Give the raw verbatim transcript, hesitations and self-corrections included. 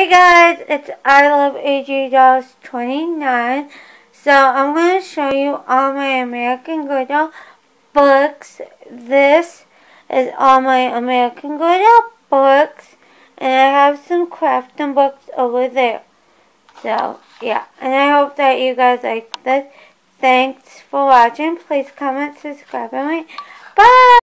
guys, it's I Love A J Dolls twenty-nine. So I'm going to show you all my American Girl doll books. This is all my American Girl doll books. And I have some crafting books over there. So, yeah. And I hope that you guys like this. Thanks for watching. Please comment, subscribe, and like. Bye!